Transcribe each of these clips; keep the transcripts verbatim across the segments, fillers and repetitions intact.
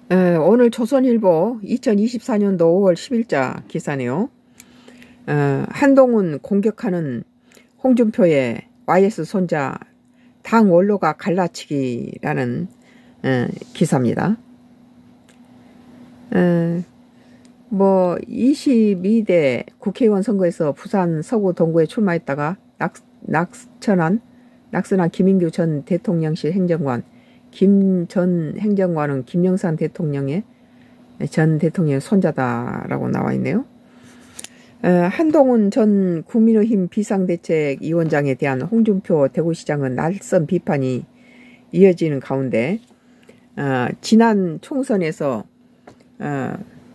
에, 오늘 조선일보 이천이십사 년도 오월 십일자 기사네요. 어, 한동훈 공격하는 홍준표의 와이에스 손자 당 원로가 갈라치기라는 에, 기사입니다. 에, 뭐 이십이 대 국회의원 선거에서 부산 서구 동구에 출마했다가 낙, 낙천한 낙선한 김인규 전 대통령실 행정관, 김 전 행정관은 김영삼 대통령의 전 대통령의 손자다라고 나와 있네요. 어, 한동훈 전 국민의힘 비상대책위원장에 대한 홍준표 대구시장은 날선 비판이 이어지는 가운데 어, 지난 총선에서 어,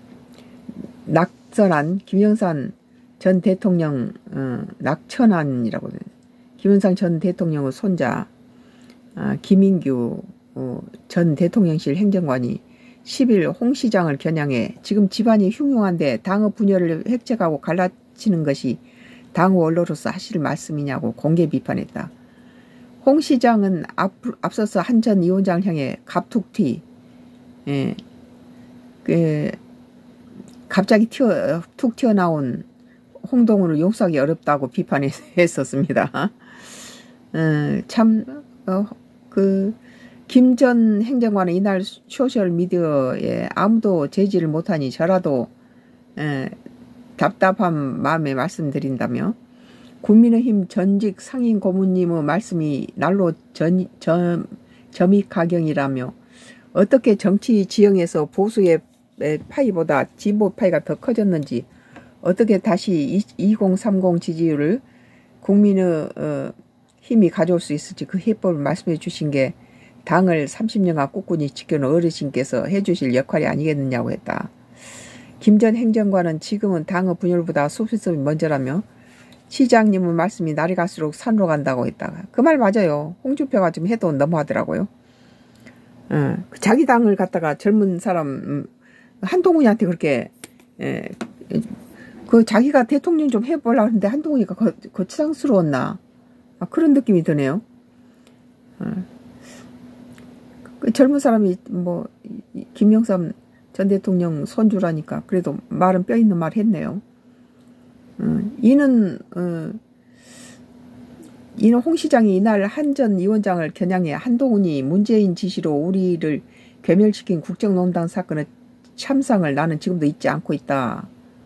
낙선한 김영삼 전 대통령 어, 낙천한이라고 김영삼 전 대통령의 손자 어, 김인규 어, 전 대통령실 행정관이 십일 홍 시장을 겨냥해 지금 집안이 흉흉한데 당의 분열을 획책하고 갈라치는 것이 당 원로로서 하실 말씀이냐고 공개 비판했다. 홍 시장은 앞, 앞서서 한 전 위원장을 향해 갑툭튀 예, 그, 갑자기 튀어, 툭 튀어나온 홍동훈을 용서하기 어렵다고 비판했었습니다. 어, 참 어, 그 김 전 행정관은 이날 소셜미디어에 아무도 제지를 못하니 저라도 에, 답답한 마음에 말씀드린다며 국민의힘 전직 상임 고문님의 말씀이 날로 전, 점, 점입가경이라며 어떻게 정치 지형에서 보수의 파이보다 진보 파이가 더 커졌는지 어떻게 다시 이공삼공 지지율을 국민의 어, 힘이 가져올 수 있을지 그 해법을 말씀해 주신 게 당을 삼십 년간 꿋꿋이 지켜놓은 어르신께서 해주실 역할이 아니겠느냐고 했다. 김 전 행정관은 지금은 당의 분열보다 소수점이 먼저라며 시장님의 말씀이 날이 갈수록 산으로 간다고 했다. 그 말 맞아요. 홍준표가 좀 해도 너무하더라고요. 어, 자기 당을 갖다가 젊은 사람 한동훈이한테 그렇게 에, 그 자기가 대통령 좀 해보려고 하는데 한동훈이가 거, 거치장스러웠나 아, 그런 느낌이 드네요. 어. 그 젊은 사람이 뭐 김영삼 전 대통령 손주라니까 그래도 말은 뼈 있는 말 했네요. 어, 이는 어, 이는 홍 시장이 이날 한 전 위원장을 겨냥해 한동훈이 문재인 지시로 우리를 괴멸시킨 국정농단 사건의 참상을 나는 지금도 잊지 않고 있다.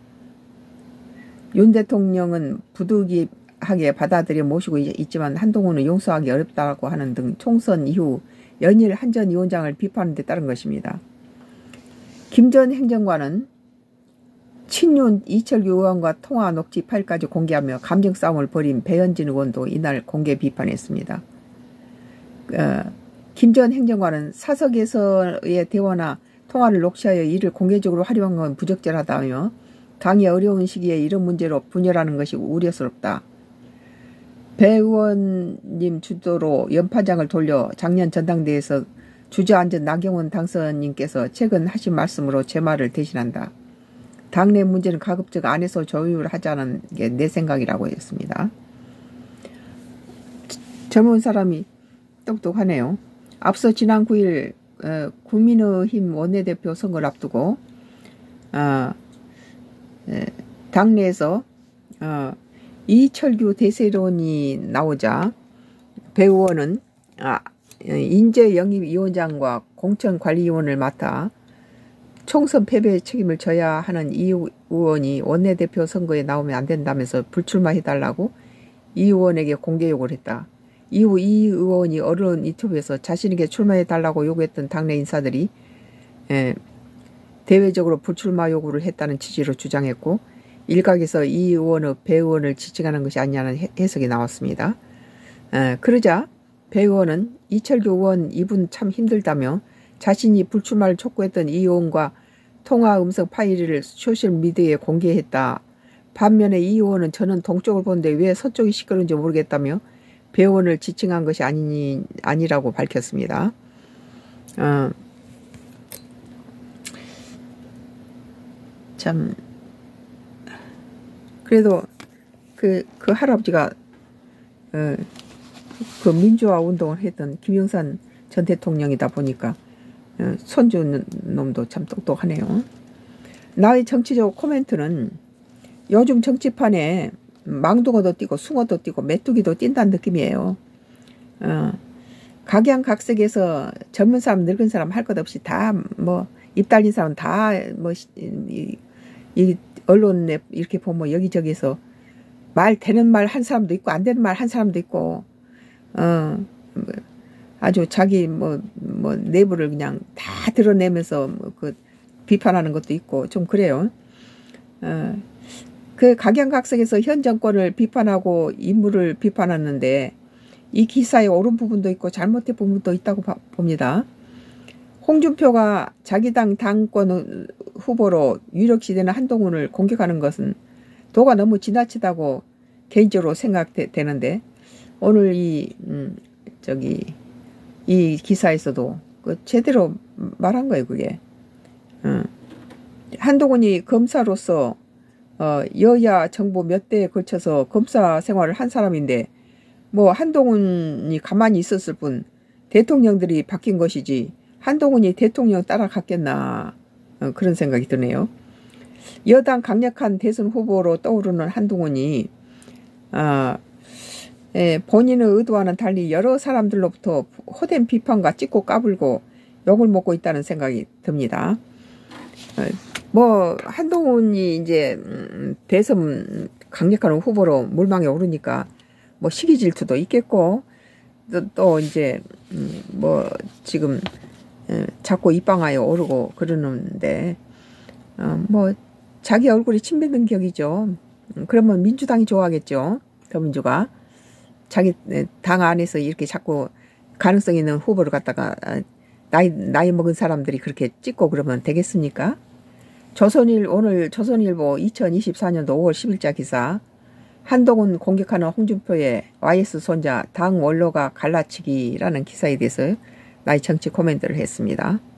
윤 대통령은 부득이하게 받아들여 모시고 있지만 한동훈은 용서하기 어렵다고 하는 등 총선 이후 연일 한 전 위원장을 비판하는 데 따른 것입니다. 김 전 행정관은 친윤 이철규 의원과 통화 녹취 파일까지 공개하며 감정 싸움을 벌인 배현진 의원도 이날 공개 비판했습니다. 어, 김 전 행정관은 사석에서의 대화나 통화를 녹취하여 이를 공개적으로 활용한 건 부적절하다며 당이 어려운 시기에 이런 문제로 분열하는 것이 우려스럽다. 배 의원님 주도로 연파장을 돌려 작년 전당대회에서 주저앉은 나경원 당선인께서 최근 하신 말씀으로 제 말을 대신한다. 당내 문제는 가급적 안에서 조율하자는 게 내 생각이라고 했습니다. 젊은 사람이 똑똑하네요. 앞서 지난 구일 어, 국민의힘 원내대표 선거를 앞두고 어, 에, 당내에서 어, 이철규 대세론이 나오자 배 의원은 아, 인재영입위원장과 공천관리위원을 맡아 총선 패배의 책임을 져야 하는 이 의원이 원내대표 선거에 나오면 안 된다면서 불출마해달라고 이 의원에게 공개 요구를 했다. 이후 이 의원이 언론 인터뷰에서 자신에게 출마해달라고 요구했던 당내 인사들이 에, 대외적으로 불출마 요구를 했다는 취지로 주장했고 일각에서 이 의원의 배 의원을 지칭하는 것이 아니냐는 해석이 나왔습니다. 에, 그러자 배 의원은 이철규 의원 이분 참 힘들다며 자신이 불출마를 촉구했던 이 의원과 통화 음성 파일을 소셜미디어에 공개했다. 반면에 이 의원은 저는 동쪽을 보는데 왜 서쪽이 시끄러운지 모르겠다며 배 의원을 지칭한 것이 아니니, 아니라고 밝혔습니다. 어, 참 그래도 그, 그 할아버지가 어, 그 민주화 운동을 했던 김영삼 전 대통령이다 보니까 어, 손주 놈도 참 똑똑하네요. 나의 정치적 코멘트는 요즘 정치판에 망둥어도 뛰고 숭어도 뛰고 메뚜기도 뛴다는 느낌이에요. 어, 각양각색에서 젊은 사람 늙은 사람 할 것 없이 다 뭐 입 달린 사람 다 뭐 이, 이 언론에 이렇게 보면 여기저기서 말 되는 말 한 사람도 있고 안 되는 말 한 사람도 있고 어 아주 자기 뭐 뭐 내부를 그냥 다 드러내면서 뭐 그 비판하는 것도 있고 좀 그래요. 어, 그 각양각색에서 현 정권을 비판하고 인물을 비판하는데 이 기사에 옳은 부분도 있고 잘못된 부분도 있다고 봅니다. 홍준표가 자기 당 당권 후보로 유력시되는 한동훈을 공격하는 것은 도가 너무 지나치다고 개인적으로 생각되는데 오늘 이 음, 저기 이 기사에서도 그 제대로 말한 거예요. 그게 어. 한동훈이 검사로서 어, 여야 정부 몇 대에 걸쳐서 검사 생활을 한 사람인데 뭐 한동훈이 가만히 있었을 뿐 대통령들이 바뀐 것이지 한동훈이 대통령 따라갔겠나 어, 그런 생각이 드네요. 여당 강력한 대선 후보로 떠오르는 한동훈이 아, 예, 본인의 의도와는 달리 여러 사람들로부터 호된 비판과 찍고 까불고 욕을 먹고 있다는 생각이 듭니다. 어, 뭐 한동훈이 이제 대선 강력한 후보로 물망에 오르니까 뭐 시기 질투도 있겠고 또, 또 이제 뭐 지금 자꾸 입방아에 오르고 그러는데 어, 뭐 자기 얼굴이 침뱉는 격이죠. 그러면 민주당이 좋아하겠죠. 더민주가 자기 당 안에서 이렇게 자꾸 가능성 있는 후보를 갖다가 나이 나이 먹은 사람들이 그렇게 찍고 그러면 되겠습니까? 조선일 오늘 조선일보 이천이십사 년도 오월 십일자 기사 한동훈 공격하는 홍준표의 와이에스 손자 당 원로가 갈라치기라는 기사에 대해서 나의 정치 코멘트를 했습니다.